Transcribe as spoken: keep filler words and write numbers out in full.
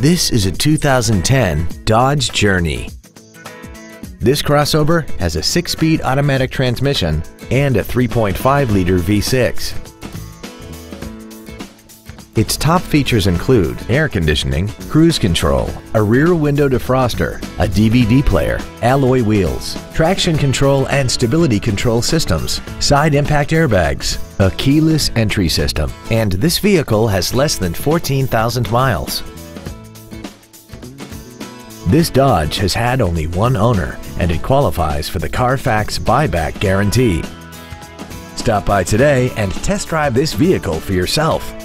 This is a two thousand ten Dodge Journey. This crossover has a six-speed automatic transmission and a three point five liter V six. Its top features include air conditioning, cruise control, a rear window defroster, a D V D player, alloy wheels, traction control and stability control systems, side impact airbags, a keyless entry system, and this vehicle has less than fourteen thousand miles. This Dodge has had only one owner and it qualifies for the Carfax buyback guarantee. Stop by today and test drive this vehicle for yourself.